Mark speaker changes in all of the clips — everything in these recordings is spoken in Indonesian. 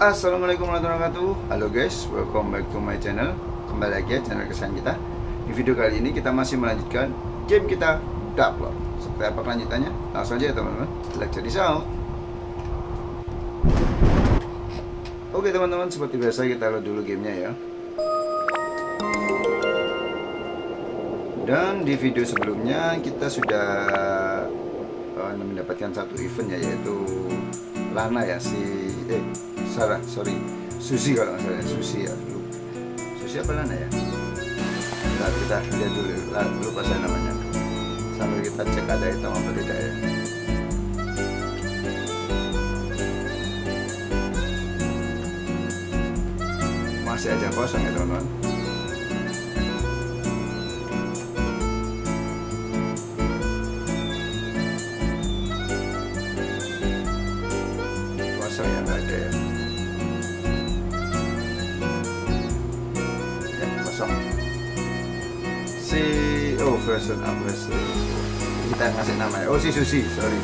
Speaker 1: Assalamualaikum warahmatullahi wabarakatuh. Halo guys, welcome back to my channel. Kembali lagi ya channel kesayangan kita. Di video kali ini kita masih melanjutkan game kita Dark Lord. Seperti apa kelanjutannya? Langsung aja ya teman-teman. Let's check this out. Oke teman-teman, seperti biasa kita load dulu gamenya ya. Dan di video sebelumnya kita sudah mendapatkan satu event ya, yaitu Lana ya, Susi kalau nggak salah, Susi ya dulu. Susi apa Lana ya? Bentar, kita lihat dulu, lupa saya namanya. Sambil kita cek ada item apa tidak ya. Masih aja kosong ya teman-teman. Kosong ya, nggak ada ya. Ya kosong. Version version. Kita ngasih namanya. Oh si Susi, sorry.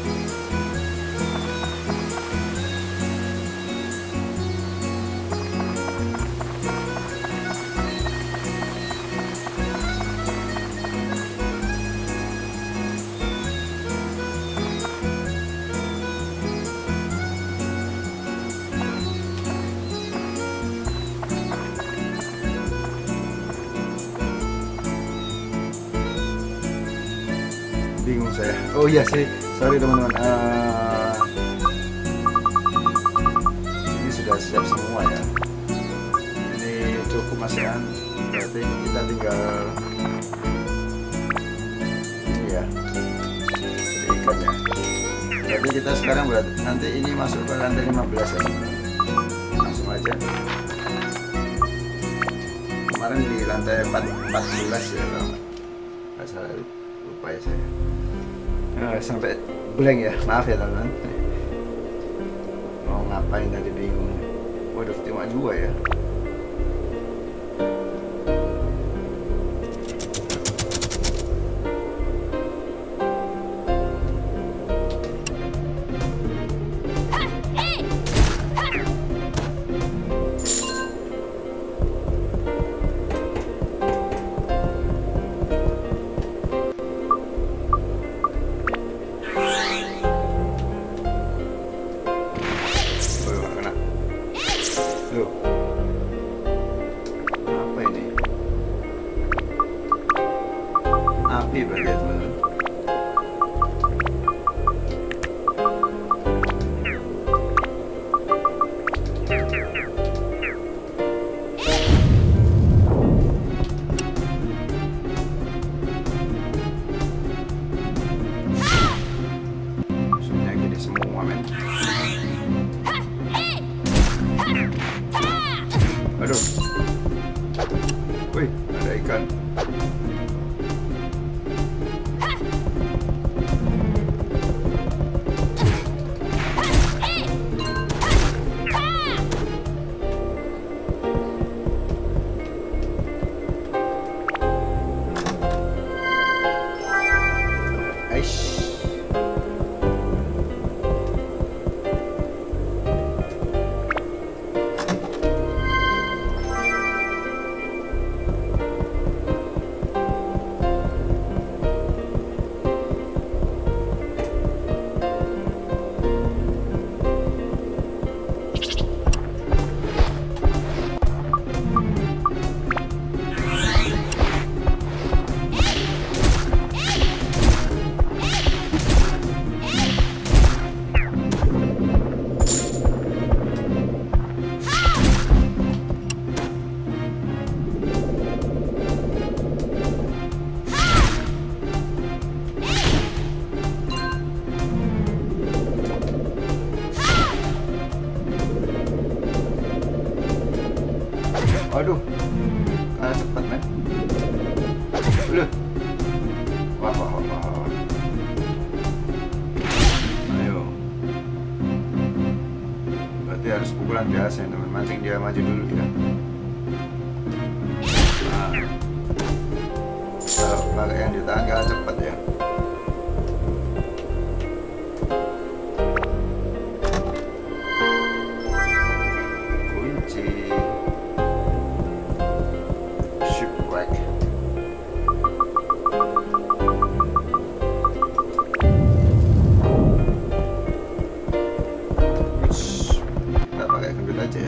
Speaker 1: Bingung saya. Oh iya sih, sorry teman-teman. Ini sudah siap semua ya. Ini cukup masihan. Berarti kita tinggal ini ya, jadi ikannya. Jadi kita sekarang nanti ini masuk ke lantai 15 ya. Langsung aja. Kemarin di lantai 14 ya kalau nggak salah, lupa ya saya. Sampai blank ya, maaf ya teman-teman. Mau ngapain tadi bingung. Waduh, cuma 2 ya. Loh, apa ini? Api berarti ya teman-teman. Musuhnya gini semua men. Aduh, wih, ada ikan. Aish. Waduh, kalah cepat men. Loh. Wah. Ayo. Berarti harus pukulan biasa ya teman. Mancing dia maju dulu ya. Nah. Kalau pakai yang ditahan kalah cepat ya.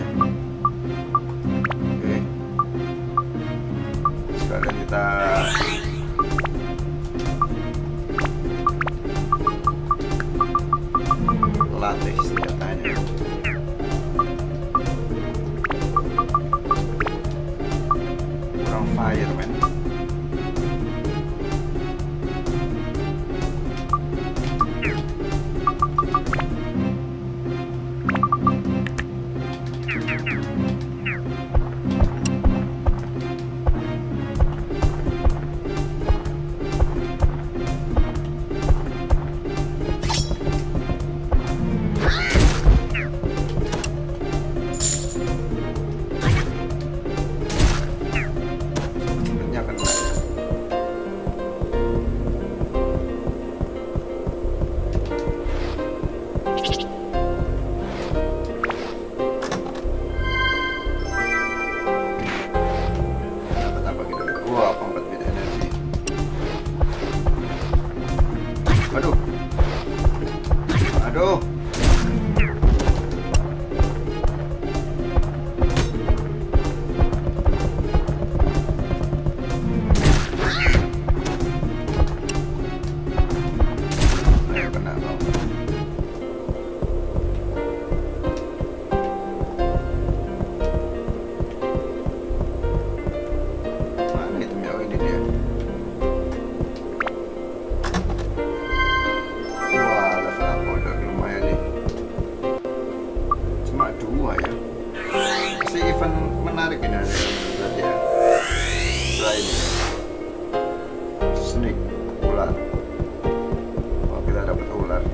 Speaker 1: ya. Oke, sekalian kita latih senjatanya. Kurang fire men. Aduh. Ayo kena kau. Mana itu ya? Ini dia. Event menarik ini ada berarti ya. Setelah ini snake ular. Oh, kita dapat ular.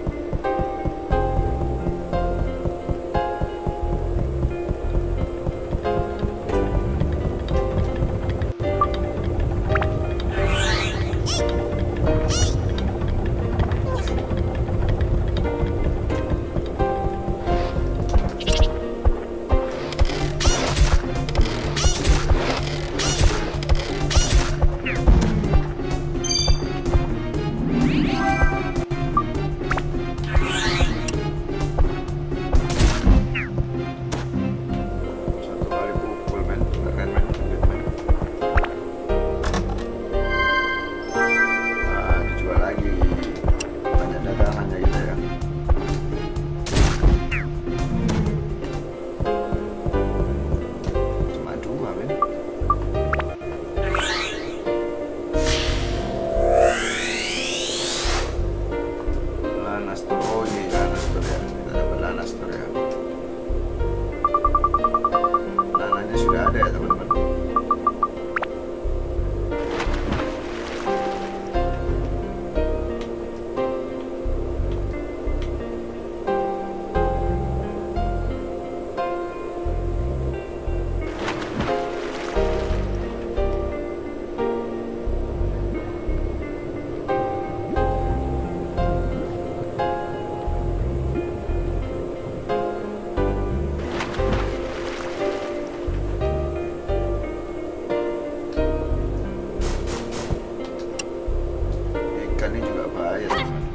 Speaker 1: Ikannya juga bahaya.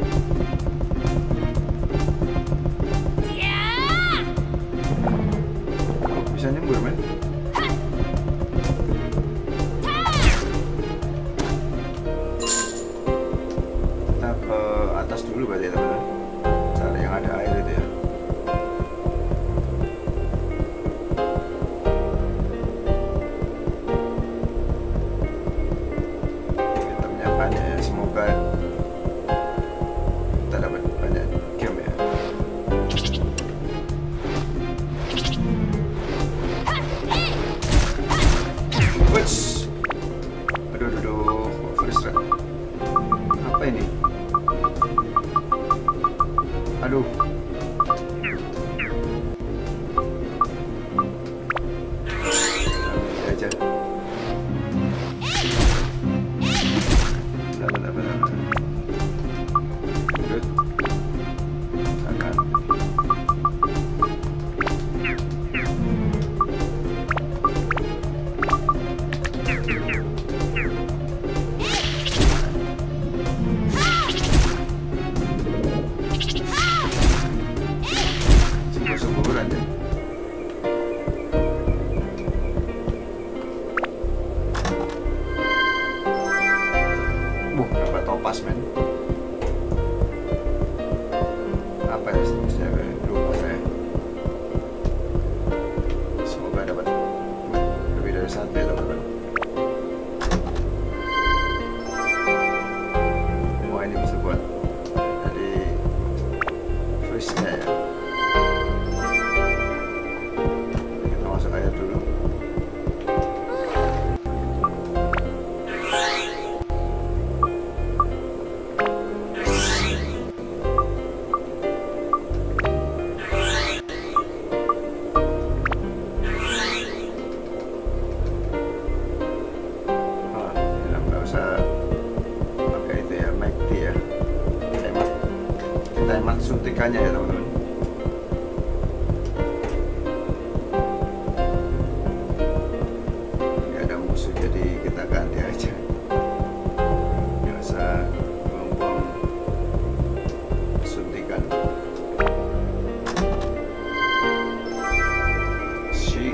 Speaker 1: Bisa nyembur men. Kita ke atas dulu berarti ya teman-teman. Cari yang ada air itu ya. Itemnya banyak ya, semoga kita dapat banyak game ya.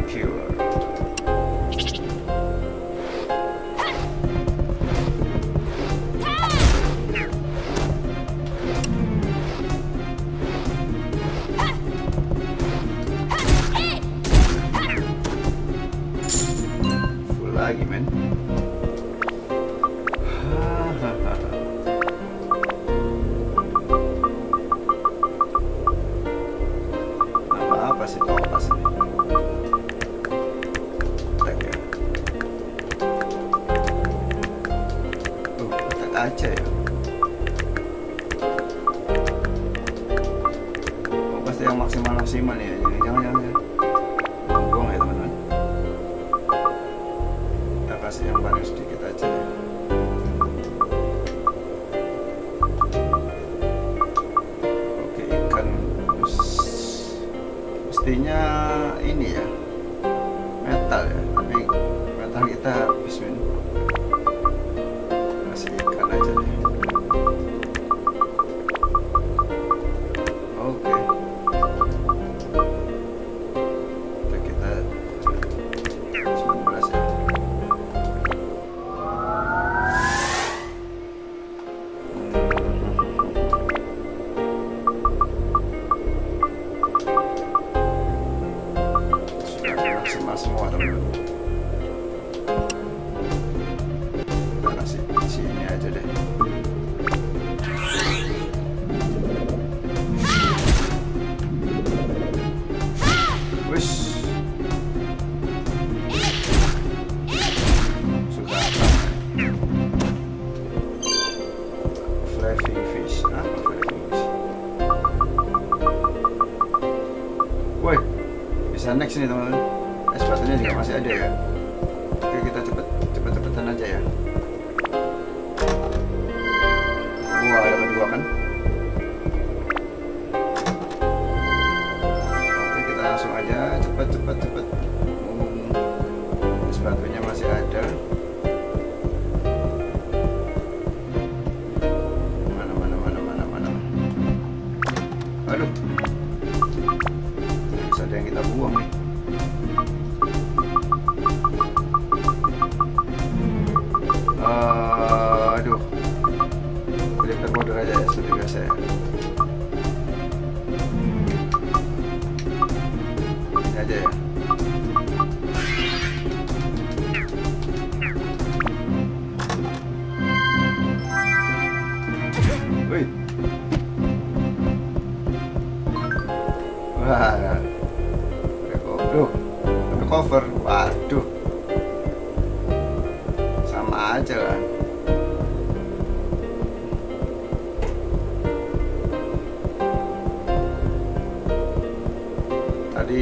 Speaker 1: Killer. Full lagi men. Apa sih topas ini? Aja ya. Oh, pasti yang maksimal ya. Jangan buang ya teman-teman. Kita kasih yang paling sedikit aja ya. Oke, ikan mestinya ini ya, metal ya, tapi metal kita habis men. Semua teman-teman, kita kasih sini aja deh. Wish sudah flying fish. Apa flying fish? Woi, bisa next nih teman-teman. Sepatunya juga masih ada ya. Oke, kita cepet-cepetan aja ya. Wah, dapat 2 kan. Oke, kita langsung aja cepet. Sepatunya masih ada. Mana. Aduh, bisa ada yang kita buang nih. Aduh, filter border aja ya, seperti biasa ya. Ini aja ya. Wih. Wah, cover, waduh. Aja kan. Tadi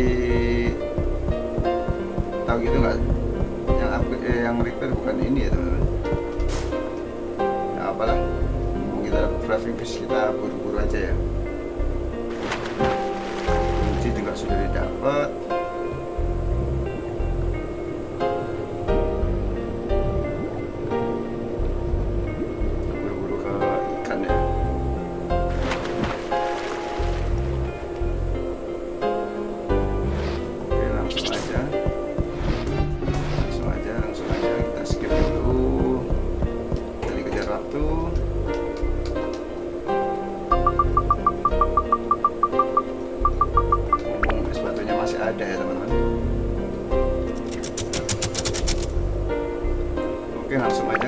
Speaker 1: tahu gitu nggak? Yang repair bukan ini ya teman-teman. Ya apalah, kita dapat flying fish, kita buru-buru aja ya. Kunci juga sudah didapat. Ada ya teman-teman. Oke, langsung aja.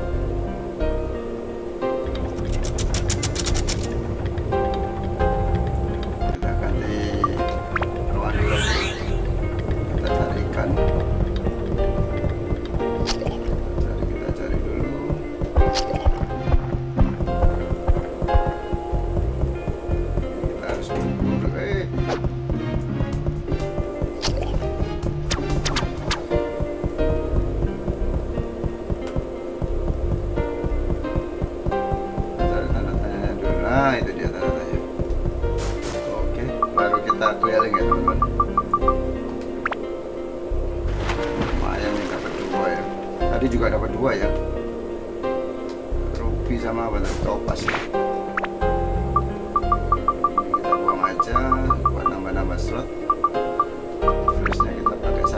Speaker 1: Kita ganti ruang dulu. Kita cari ikan. Kita cari dulu. Kita harus buru-buru. Nah, itu dia tanda-tandanya. Oke, baru kita clearing ya teman-teman. Lumayan nih, dapat 2 ya. Tadi juga dapat 2 ya. Ruby sama apa tadi? Topas ya. Ini kita buang aja buat nambah-nambah slot. Flashnya kita pakai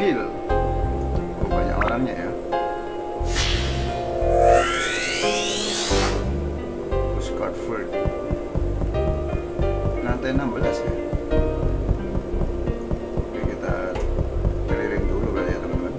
Speaker 1: kill. Oh, banyak orangnya ya. Scotford lantai 16 ya. Oke, kita keliling dulu kali ya teman-teman.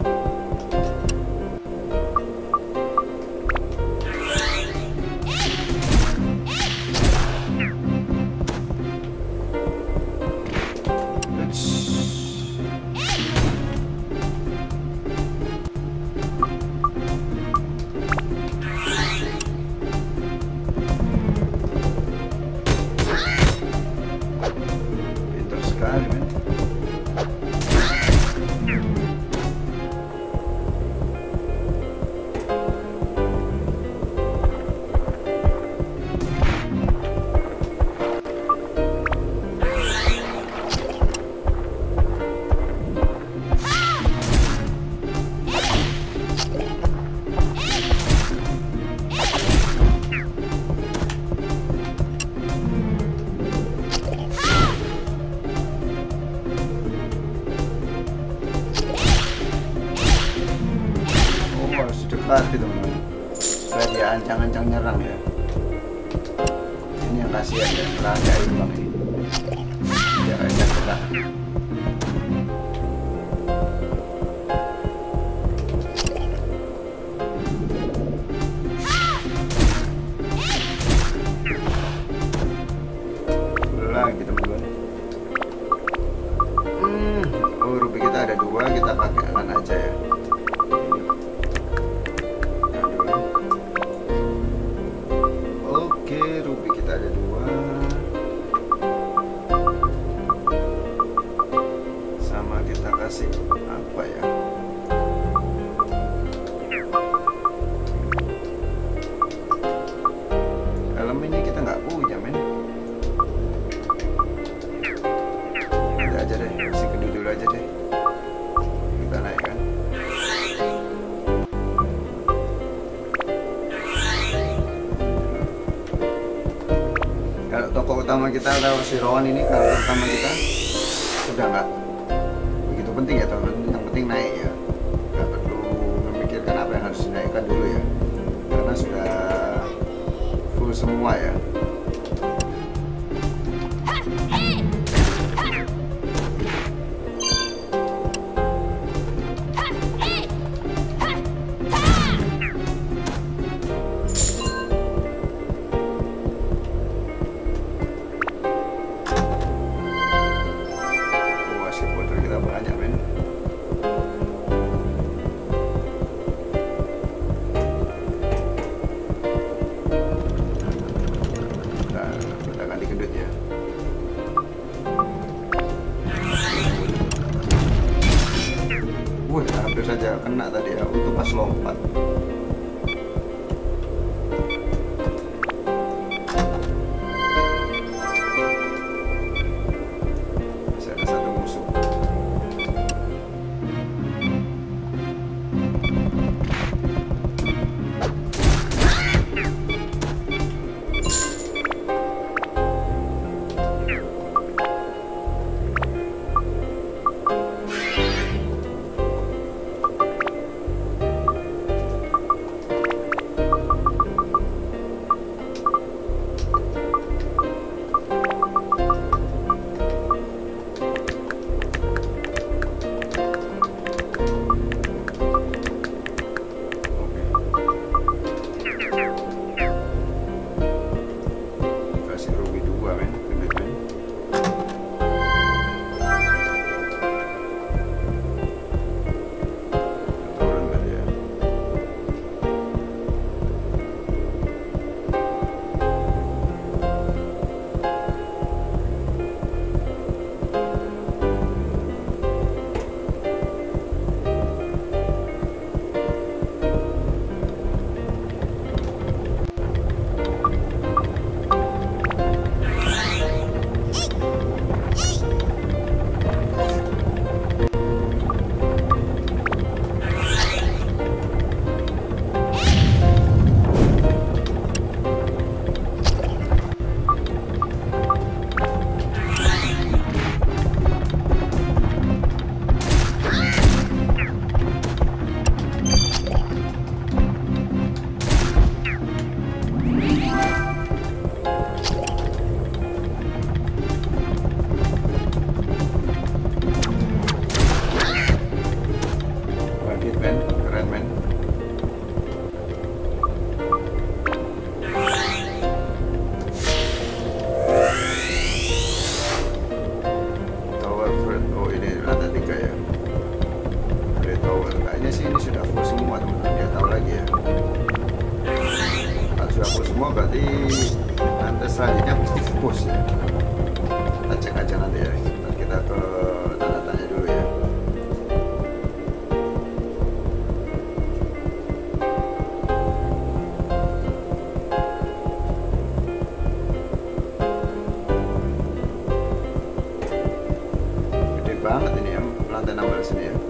Speaker 1: Pasti teman-teman, supaya dia ancang-ancang nyerang ya. Ini yang kasihan ya, raja imbang ini. Dia raja kita. Lagi teman-teman. Oh, ruby kita ada 2, kita pakai kan aja ya. Ruby kita ada 2, sama kita kasih apa ya, elemennya kita nggak punya men. Udah aja deh, kasih kedua dulu aja deh, kita naikkan. Kalau tokoh utama kita atau si Rowan ini, karakter utama kita sudah nggak begitu penting ya teman-teman. Yang penting naik ya, nggak perlu memikirkan apa yang harus dinaikkan dulu ya, karena sudah full semua ya. Banyak men. Kita ganti gendut ya. Wih, hampir saja kena tadi ya, untuk pas lompat. Masih ada satu musuh. semua, berarti nanti selanjutnya pasti push ya. Kita cek aja nanti ya. Kita ke tanda tanya dulu ya. Gede banget ini ya lantai 16 ini ya.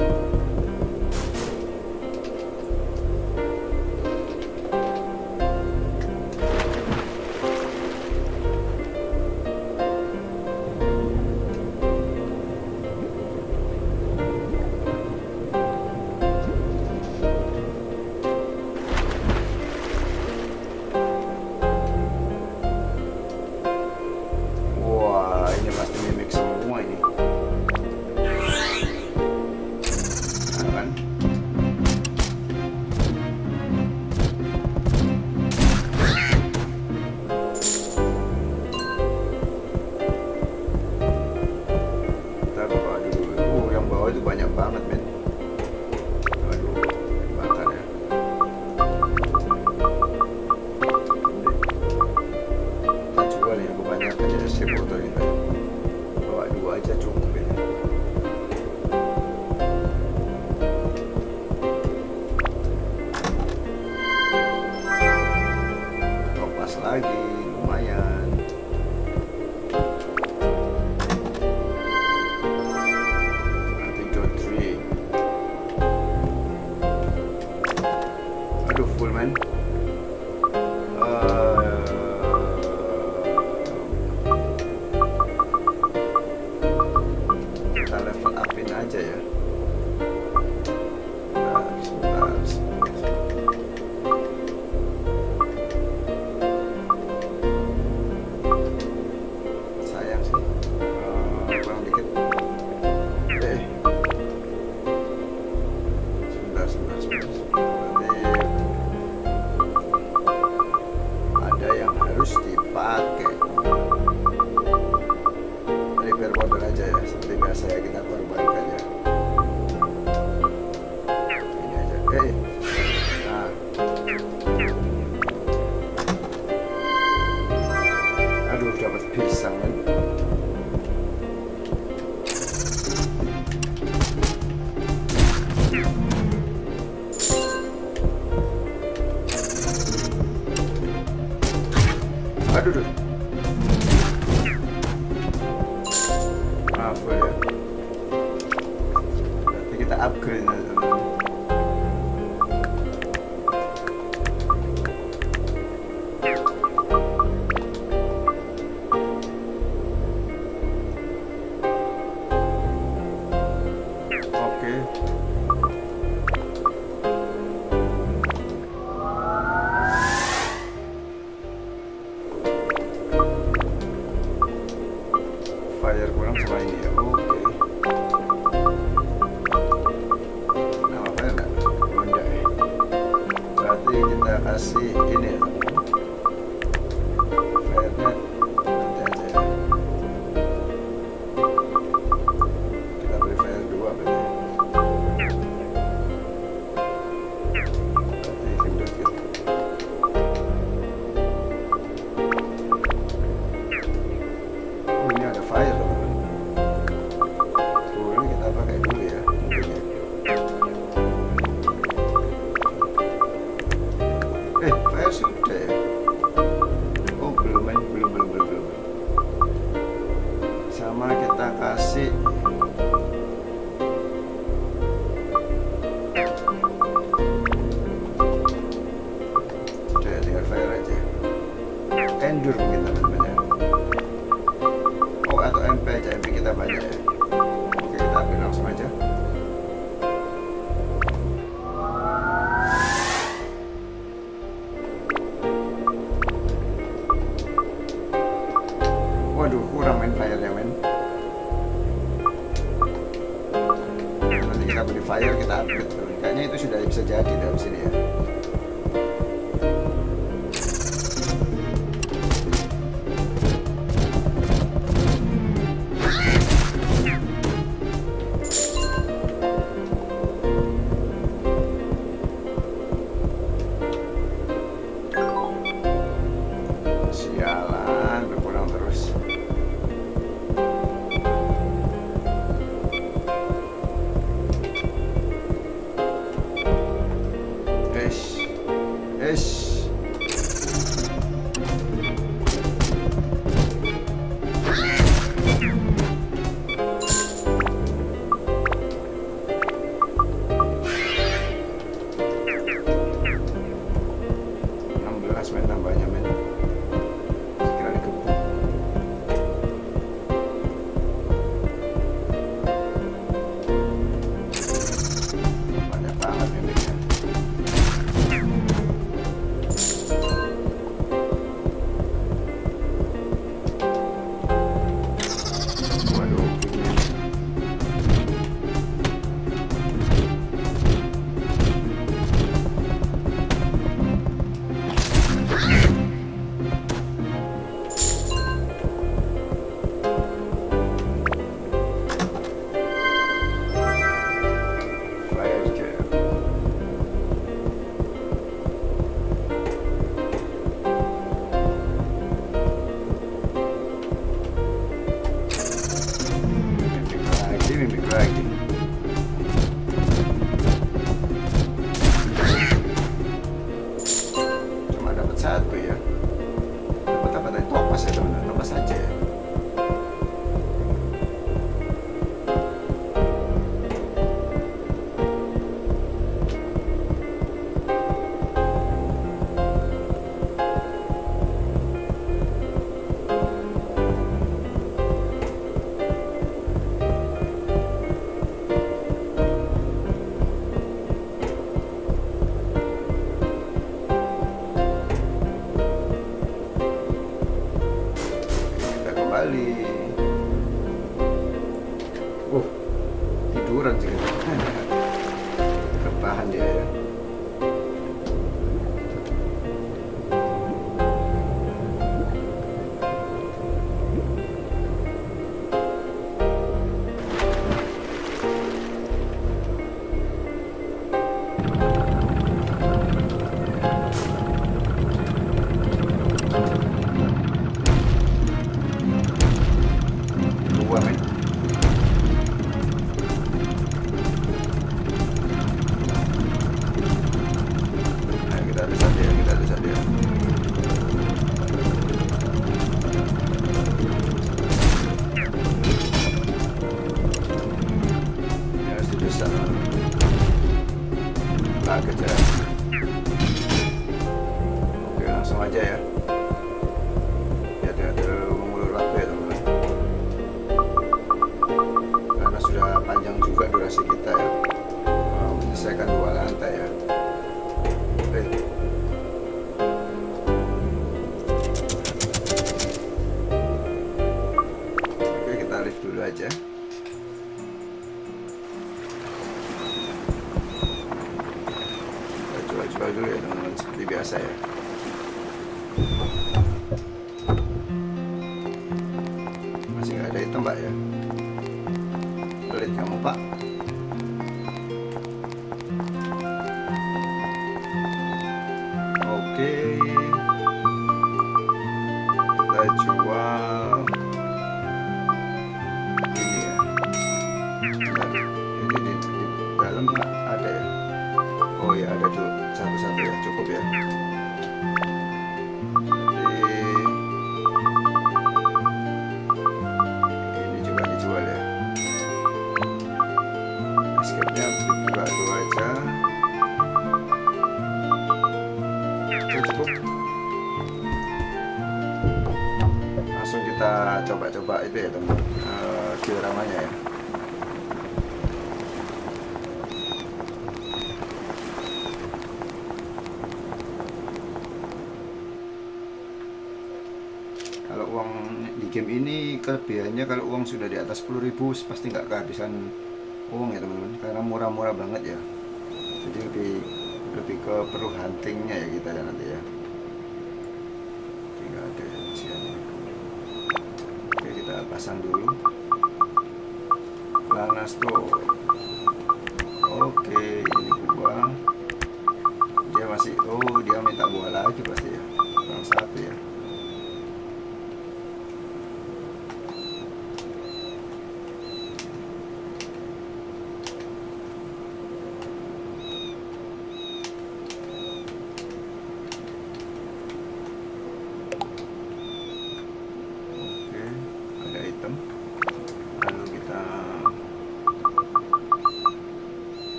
Speaker 1: Lagi lumayan. Nanti John 3. Aduh full man. Kita level upin aja ya. Dipakai. Repair model aja ya, seperti biasa ya, kita korbankan ya. Ini aja, nah. Aduh, dapat pisang kan. Aduh, maaf ya. Berarti kita upgrade aja. Oke. Fire kurang sama ini ya. Oke. Nama fire enggak? Honda ya. Berarti kita kasih ini ya. Fire-nya nanti aja ya. Kita beli fire 2 berarti. Berarti hindut gitu. Ini ada fire teman-teman. Ini kita pakai dulu ya. Fire sudah ya. Oh belum. Sama kita kasih sudah, tinggal fire aja. Endure mungkin teman-teman ya. Atau MP aja, MP kita banyak ya. Oke, kita ambil langsung aja. Waduh, kurang main fire ya men. Nanti kita beli fire, kita upgrade. Kayaknya itu sudah bisa jadi dalam sini ya. guys. Men tambahnya men, sekali gebuk. Banyak banget memangnya. Waduh, mimik lagi. Cuma dapat satu ya. Dapat apa tadi? Topas ya teman-teman, topas saja ya. Kembali. Tiduran sih kan. Rebahan dia ya. Kita bisa dia. Ya sudah sana. Kaget ya. Oke, langsung aja ya. Hati-hati mengulur waktu ya teman-teman. Karena sudah panjang juga durasi kita ya. Menyelesaikan 2 lantai ya. Lift dulu aja. Kita coba dulu ya teman-teman, seperti biasa ya. Masih nggak ada item Pak ya. Pelit kamu Pak. Oke, kita jual ini di dalam ada ya. Oh ya, ada tuh satu-satu ya, cukup ya. Jadi ini juga dijual ya. Escape-nya juga 2 aja. Oke, cukup. Langsung kita coba-coba itu ya teman, dioramanya ya. Kalau uang di game ini kelebihannya, kalau uang sudah di atas 10.000 pasti nggak kehabisan uang ya teman-teman, karena murah-murah banget ya. Jadi lebih ke perlu huntingnya ya kita ya nanti ya. Tinggal ada isiannya. Oke, kita pasang dulu Lana Store. Oke, ini buah. Dia masih, dia minta buah lagi pasti ya. Kurang 1 ya.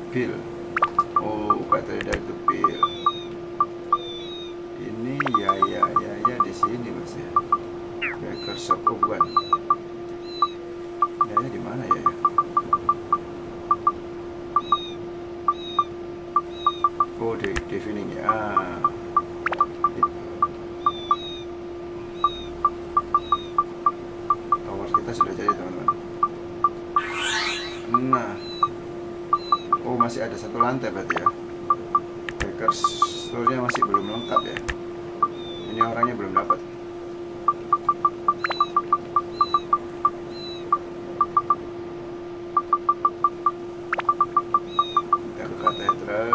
Speaker 1: pil. Oh, battery drive to pil. Ini ya di sini Mas ya. Baker shop, oh bukan. Ya di mana ya? Oh, di defining ya. Tower kita sudah jadi teman-teman. Nah, oh masih ada satu lantai berarti ya. Baker store-nya masih belum lengkap ya. Ini orangnya belum dapat. Kita ke katedral.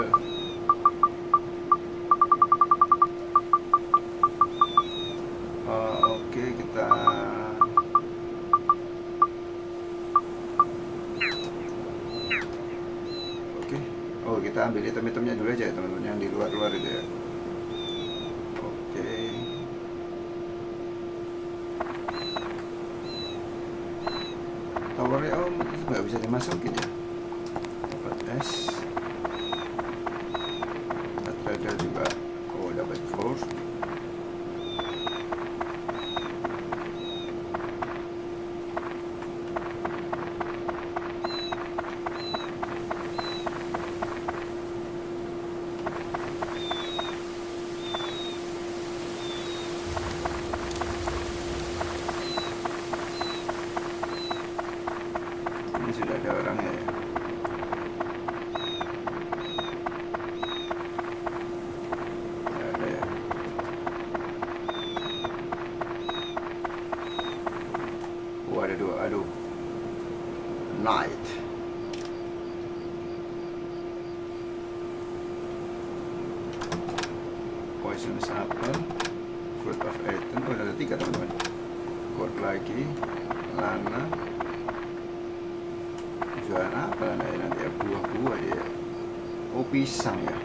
Speaker 1: Oke, kita oh kita ambil item-itemnya dulu aja ya teman-teman, yang di luar-luar itu ya. Oke. Towernya oh nggak bisa dimasukin ya. Dapat es. Trader juga. Oh dapat gold. Sudah ada orangnya ya. Ya ada ya. Oh ada dua, aduh. Night. Poisonous apple, fruit of Eden. Oh ada 3 teman-teman. Gold lagi, lana. Jualan apa nanti ya, buah-buah ya. Oh pisang ya.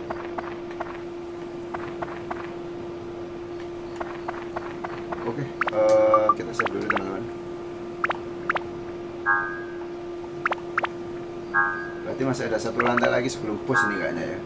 Speaker 1: Oke, kita save dulu teman-teman. Berarti masih ada satu lantai lagi sebelum bos ini kayaknya ya.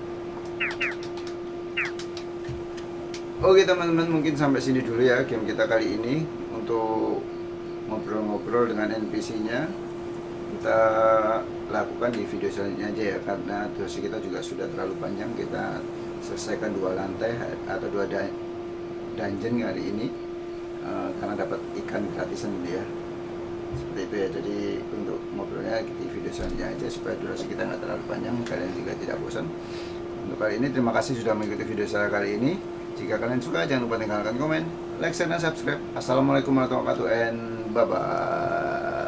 Speaker 1: Oke teman-teman, mungkin sampai sini dulu ya game kita kali ini. Untuk ngobrol-ngobrol dengan NPC-nya kita lakukan di video selanjutnya aja ya, karena durasi kita juga sudah terlalu panjang. Kita selesaikan 2 lantai atau 2 dungeon kali ini karena dapat ikan gratisan gitu ya, seperti itu ya. Jadi untuk ngobrolnya di video selanjutnya aja supaya durasi kita nggak terlalu panjang, kalian juga tidak bosan. Untuk kali ini terima kasih sudah mengikuti video saya kali ini. Jika kalian suka jangan lupa tinggalkan komen, like, share, dan subscribe. Assalamualaikum warahmatullahi wabarakatuh and bye bye.